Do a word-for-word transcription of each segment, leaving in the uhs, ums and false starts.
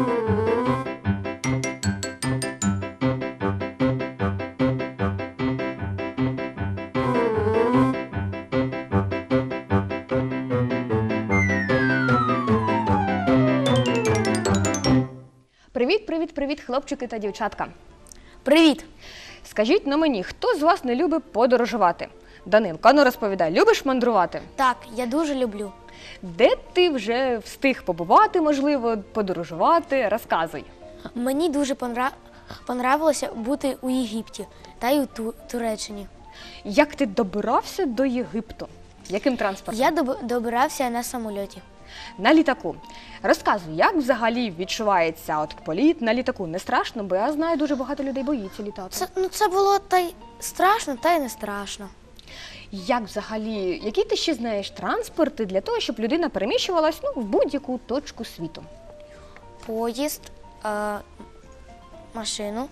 Привіт, привіт, привіт, хлопчики та дівчатка. Привіт! Скажіть на мені, хто з вас не любить подорожувати? Данилко, ну розповідай, любиш мандрувати? Так, я дуже люблю. Де ти вже встиг побувати, можливо, подорожувати? Розказуй. Мені дуже понра... понравилося бути у Єгипті та й у Ту... Туреччині. Як ти добирався до Єгипту? Яким транспортом? Я доб... добирався на самольоті. На літаку. Розказуй, як взагалі відчувається от політ на літаку? Не страшно, бо я знаю, дуже багато людей боїться літати. Це, ну, це було та й страшно, та й не страшно. Як взагалі, які ти ще знаєш транспорти для того, щоб людина переміщувалась ну, в будь-яку точку світу? Поїзд, е... машину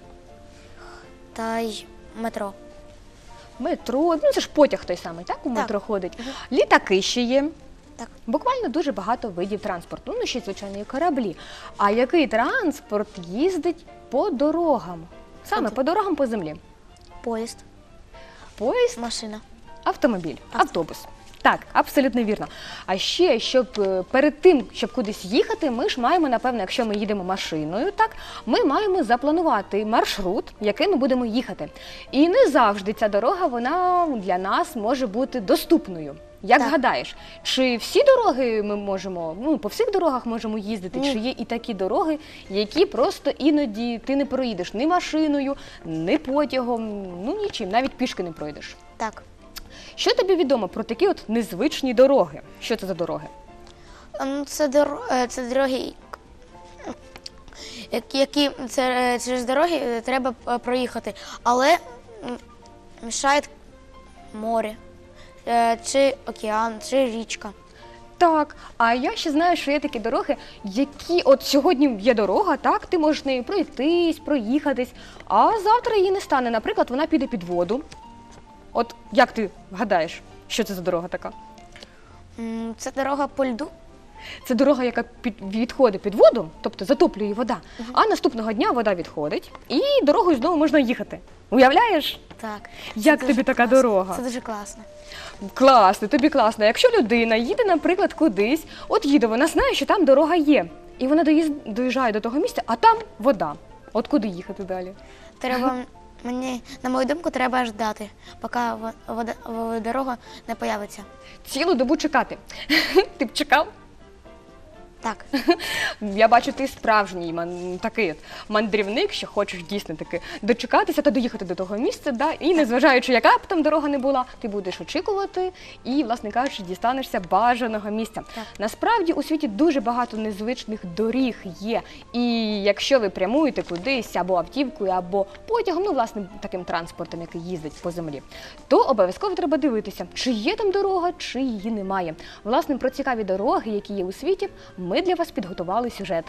та й метро. Метро, ну це ж потяг той самий, так? У Так. метро ходить. Літаки ще є. Так. Буквально дуже багато видів транспорту, ну ще, звичайно, і кораблі. А який транспорт їздить по дорогам? Саме Авто. по дорогам по землі. Поїзд, Поїзд, машина. автомобіль, Авто. автобус. Так, абсолютно вірно. А ще, щоб е, перед тим, щоб кудись їхати, ми ж маємо, напевно, якщо ми їдемо машиною, так, ми маємо запланувати маршрут, яким ми будемо їхати. І не завжди ця дорога, вона для нас може бути доступною. Як Так. гадаєш, чи всі дороги ми можемо, ну, по всіх дорогах можемо їздити, Ні. чи є і такі дороги, які просто іноді ти не проїдеш ні машиною, ні потягом, ну нічим, навіть пішки не пройдеш. Так. Що тобі відомо про такі от незвичні дороги? Що це за дороги? Ну, це, дор... е, це дороги, які- які це, е, через дороги е, треба е, проїхати, але м, мішає море, е, чи океан, чи річка. Так, а я ще знаю, що є такі дороги, які от сьогодні є дорога, так, ти можеш нею пройтись, проїхатись, а завтра її не стане. Наприклад, вона піде під воду. От як ти гадаєш, що це за дорога така? М, Це дорога по льду. Це дорога, яка під, відходить під воду, тобто затоплює її вода, а наступного дня вода відходить і дорогою знову можна їхати. Уявляєш? Так. Як Це тобі дуже така класно. дорога? Це дуже класно. Класно, тобі класно. Якщо людина їде, наприклад, кудись, от їде, вона знає, що там дорога є, і вона доїз- доїжджає до того місця, а там вода. От куди їхати далі? Треба, мені, на мою думку, треба ждати, поки во- вода, во- дорога не появиться. Цілу добу чекати. Ти б чекав? Так. Я бачу, ти справжній ман- такий от мандрівник, що хочеш дійсно таки дочекатися та доїхати до того місця, да? І незважаючи, яка б там дорога не була, ти будеш очікувати і, власне кажучи, дістанешся бажаного місця. Так. Насправді у світі дуже багато незвичних доріг є. І якщо ви прямуєте кудись або автівкою, або потягом, ну, власне, таким транспортом, який їздить по землі, то обов'язково треба дивитися, чи є там дорога, чи її немає. Власне, про цікаві дороги, які є у світі, ми для вас підготували сюжет.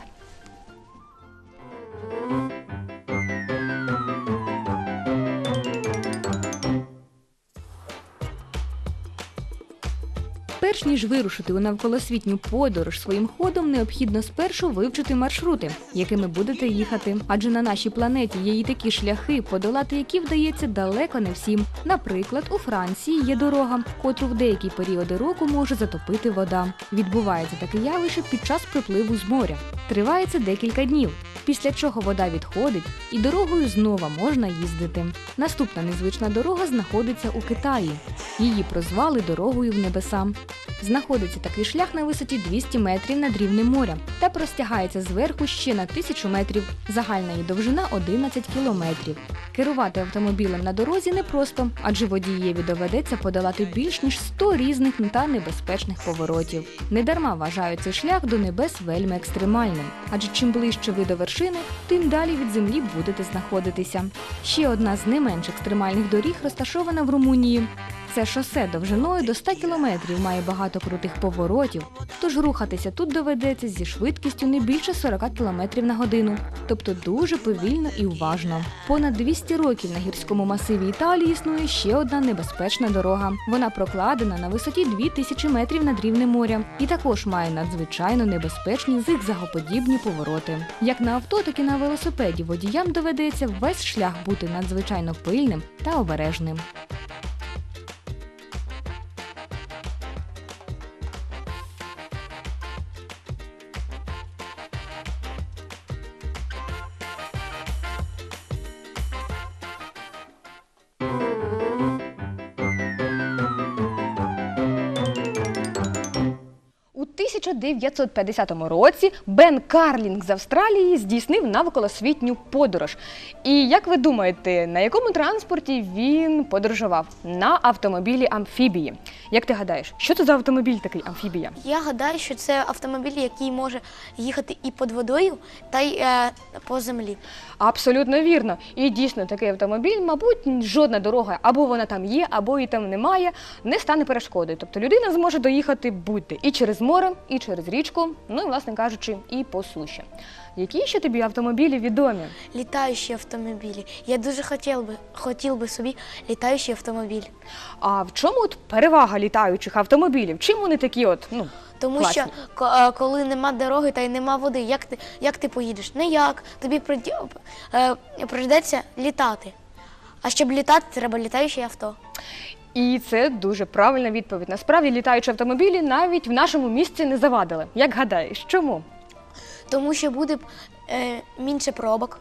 Перш ніж вирушити у навколосвітню подорож своїм ходом, необхідно спершу вивчити маршрути, якими будете їхати. Адже на нашій планеті є і такі шляхи, подолати які вдається далеко не всім. Наприклад, у Франції є дорога, котру в деякі періоди року може затопити вода. Відбувається таке явище під час припливу з моря. Триває це декілька днів, після чого вода відходить і дорогою знову можна їздити. Наступна незвична дорога знаходиться у Китаї. Її прозвали дорогою в небеса. Знаходиться такий шлях на висоті двісті метрів над рівнем моря та простягається зверху ще на тисячу метрів. Загальна її довжина – одинадцять кілометрів. Керувати автомобілем на дорозі непросто, адже водієві доведеться подолати більш ніж сто різних та небезпечних поворотів. Недарма вважають цей шлях до небес вельми екстремальним, адже чим ближче ви до вершини, тим далі від землі будете знаходитися. Ще одна з не менш екстремальних доріг розташована в Румунії. Це шосе довжиною до ста кілометрів має багато крутих поворотів, тож рухатися тут доведеться зі швидкістю не більше сорока кілометрів на годину, тобто дуже повільно і уважно. Понад двісті років на гірському масиві Італії існує ще одна небезпечна дорога. Вона прокладена на висоті дві тисячі метрів над рівнем моря і також має надзвичайно небезпечні зигзагоподібні повороти. Як на авто, так і на велосипеді водіям доведеться весь шлях бути надзвичайно пильним та обережним. У тисяча дев'ятсот п'ятдесятому році Бен Карлінг з Австралії здійснив навколосвітню подорож. І як ви думаєте, на якому транспорті він подорожував? На автомобілі-амфібії. Як ти гадаєш, що це за автомобіль такий амфібія? Я гадаю, що це автомобіль, який може їхати і під водою, та й е, по землі. Абсолютно вірно. І дійсно такий автомобіль, мабуть, жодна дорога, або вона там є, або її там немає, не стане перешкодою. Тобто людина зможе доїхати будь-де і через море, і через річку, ну і, власне кажучи, і по суші. Які ще тобі автомобілі відомі? Літаючі автомобілі. Я дуже хотів би, хотів би собі літаючий автомобіль. А в чому от перевага літаючих автомобілів? Чим вони такі от, ну, Тому класні? що ко- е, коли нема дороги та й нема води, як ти, як ти поїдеш? Ніяк. Тобі прийде- е, прийдеться літати. А щоб літати, треба літаюче авто. І це дуже правильна відповідь. Насправді літаючі автомобілі навіть в нашому місті не завадили. Як гадаєш, чому? Тому що буде е, менше пробок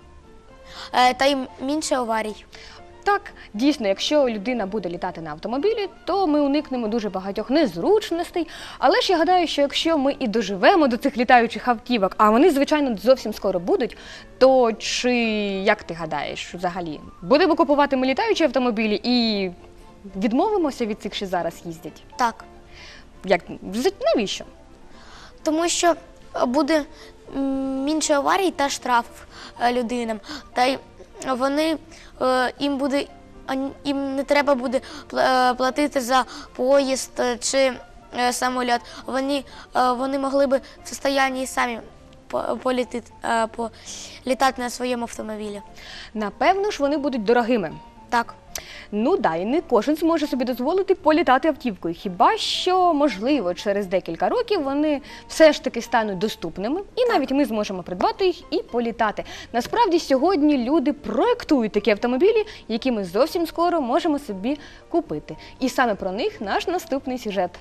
е, та й менше аварій. Так, дійсно, якщо людина буде літати на автомобілі, то ми уникнемо дуже багатьох незручностей. Але ж я гадаю, що якщо ми і доживемо до цих літаючих автівок, а вони, звичайно, зовсім скоро будуть, то чи, як ти гадаєш, взагалі, будемо купувати ми літаючі автомобілі і відмовимося від цих, що зараз їздять? Так. Як, навіщо? Тому що буде м, менше аварій та штрафів е, людинам. Та й вони, е, їм, буде, ан- їм не треба буде пла- е, платити за поїзд е, чи е, самоліт. Вони, е, вони могли би в состоянні самі по- політити, е, політати на своєму автомобілі. Напевно ж, вони будуть дорогими. Так. Ну да, і не кожен зможе собі дозволити політати автівкою. Хіба що, можливо, через декілька років вони все ж таки стануть доступними, і навіть ми зможемо придбати їх і політати. Насправді, сьогодні люди проектують такі автомобілі, які ми зовсім скоро можемо собі купити. І саме про них наш наступний сюжет.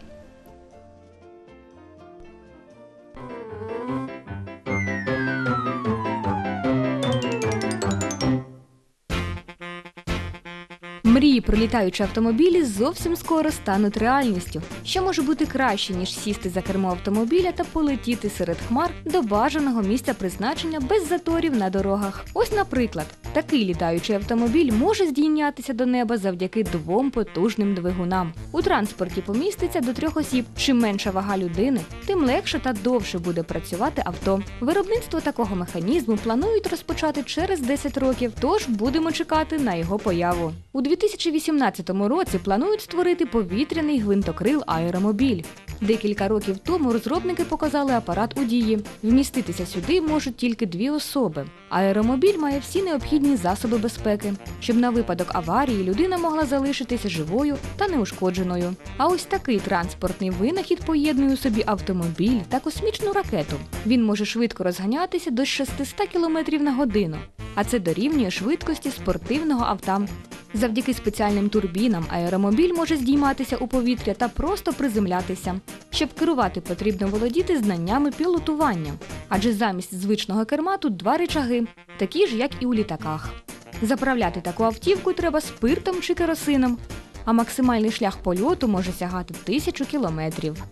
Мрії про літаючі автомобілі зовсім скоро стануть реальністю. Що може бути краще, ніж сісти за кермо автомобіля та полетіти серед хмар до бажаного місця призначення без заторів на дорогах. Ось, наприклад, такий літаючий автомобіль може здійнятися до неба завдяки двом потужним двигунам. У транспорті поміститься до трьох осіб. Чим менша вага людини, тим легше та довше буде працювати авто. Виробництво такого механізму планують розпочати через десять років, тож будемо чекати на його появу. У дві тисячі вісімнадцятому році планують створити повітряний гвинтокрил аеромобіль. Декілька років тому розробники показали апарат у дії. Вміститися сюди можуть тільки дві особи. Аеромобіль має всі необхідні засоби безпеки, щоб на випадок аварії людина могла залишитися живою та неушкодженою. А ось такий транспортний винахід поєднує у собі автомобіль та космічну ракету. Він може швидко розганятися до шістсот кілометрів на годину, а це дорівнює швидкості спортивного авто. Завдяки спеціальним турбінам аеромобіль може здійматися у повітря та просто приземлятися. Щоб керувати, потрібно володіти знаннями пілотування, адже замість звичного керма тут два ричаги, такі ж, як і у літаках. Заправляти таку автівку треба спиртом чи керосином, а максимальний шлях польоту може сягати тисячу кілометрів.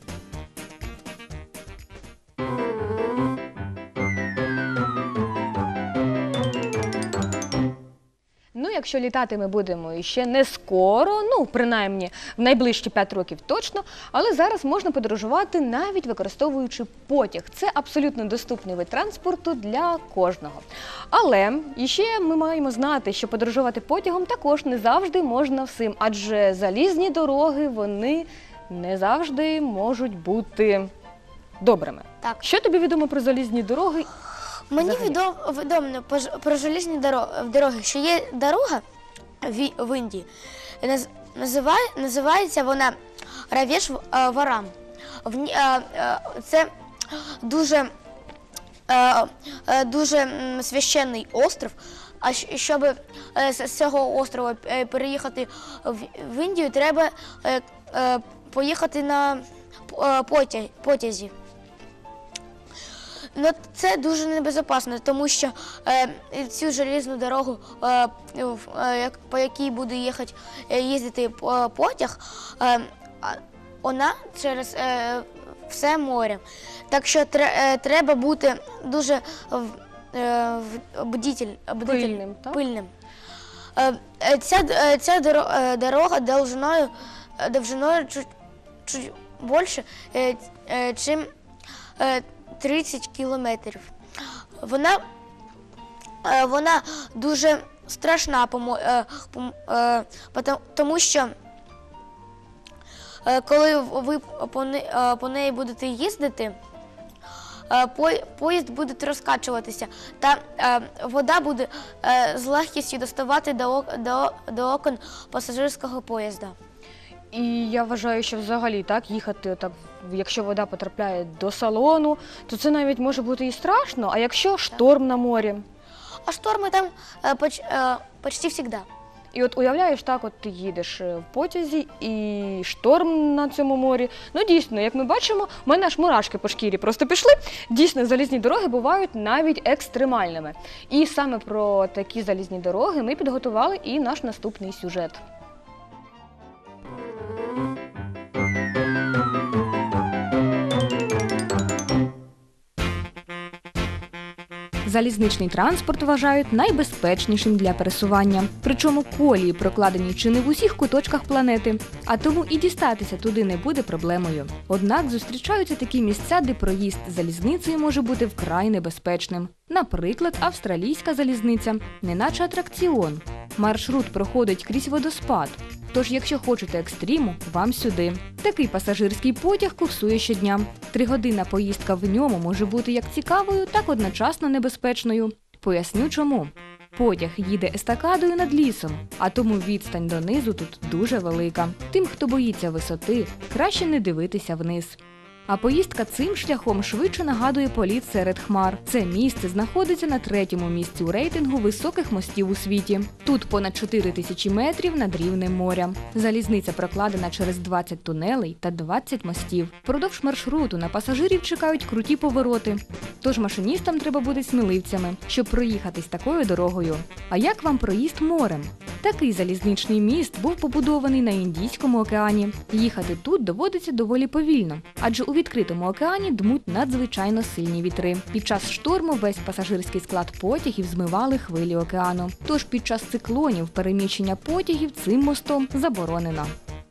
Ну і якщо літати ми будемо іще не скоро, ну, принаймні, в найближчі п'ять років точно, але зараз можна подорожувати навіть використовуючи потяг. Це абсолютно доступний вид транспорту для кожного. Але іще ми маємо знати, що подорожувати потягом також не завжди можна всім, адже залізні дороги, вони не завжди можуть бути добрими. Так. Що тобі відомо про залізні дороги? Мені Взагалі. відомо, відомо про- про железні доро- дороги, що є дорога в, в Індії. Наз- називає, називається вона Равеш-Варам. В ній- е, е, Це дуже, е, е, дуже м, священний остров. А щ- щоб е, з з цього острова е, переїхати в, в Індію, треба е, е, поїхати на е, потяг, потязі. Ну, це дуже небезпечно, тому що е, цю железну дорогу, е, в- е, як- по якій буде їхати, е, їздити е, потяг, е, а вона через е, все море. Так що тре- е, треба бути дуже в- е, в- бдитель, бдитель- Пильним, так? пильним. Е, е, Ця, е, ця доро- е, дорога довжиною, е, довжиною чуть, чуть більше, е, е, чим е, тридцять кілометрів. Вона, е, вона дуже страшна, помо- е, пом- е, пото- тому що е, коли ви по, не- е, по неї будете їздити, е, по- поїзд буде розкачуватися, та е, вода буде е, з легкістю доставати до, ок- до, до окон пасажирського поїзда. І я вважаю, що взагалі так їхати, так, якщо вода потрапляє до салону, то це навіть може бути і страшно. А якщо шторм на морі? А шторми там е, поч, е, почти завжди. І от уявляєш, так, от ти їдеш е, в потязі і шторм на цьому морі. Ну дійсно, як ми бачимо, в мене аж мурашки по шкірі просто пішли. Дійсно, залізні дороги бувають навіть екстремальними. І саме про такі залізні дороги ми підготували і наш наступний сюжет. Залізничний транспорт вважають найбезпечнішим для пересування. Причому колії прокладені чи не в усіх куточках планети, а тому і дістатися туди не буде проблемою. Однак зустрічаються такі місця, де проїзд залізницею може бути вкрай небезпечним. Наприклад, австралійська залізниця, неначе атракціон. Маршрут проходить крізь водоспад. Тож, якщо хочете екстриму, вам сюди. Такий пасажирський потяг курсує щодня. Тригодинна поїздка в ньому може бути як цікавою, так одночасно небезпечною. Поясню чому. Потяг їде естакадою над лісом, а тому відстань донизу тут дуже велика. Тим, хто боїться висоти, краще не дивитися вниз. А поїздка цим шляхом швидше нагадує політ серед хмар. Це місце знаходиться на третьому місці у рейтингу високих мостів у світі. Тут понад чотири тисячі метрів над рівнем моря. Залізниця прокладена через двадцять тунелей та двадцять мостів. Впродовж маршруту на пасажирів чекають круті повороти. Тож машиністам треба бути сміливцями, щоб проїхатись такою дорогою. А як вам проїзд морем? Такий залізничний міст був побудований на Індійському океані. Їхати тут доводиться доволі повільно, адже у відкритому океані дмуть надзвичайно сильні вітри. Під час шторму весь пасажирський склад потягів змивали хвилі океану. Тож під час циклонів переміщення потягів цим мостом заборонено.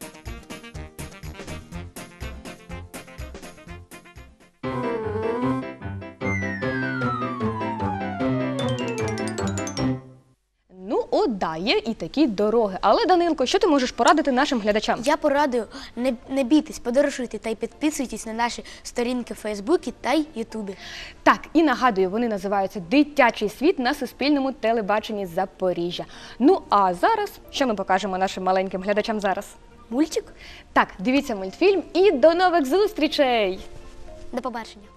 Ну, от да, є і такі дороги. Але, Данилко, що ти можеш порадити нашим глядачам? Я порадую не, не бійтесь, подорожуйте та й підписуйтесь на наші сторінки в Фейсбуці та й Ютубі. Так, і нагадую, вони називаються «Дитячий світ» на Суспільному телебаченні Запоріжжя. Ну, а зараз, що ми покажемо нашим маленьким глядачам зараз? Мультик. Так, дивіться мультфільм і до нових зустрічей! До побачення.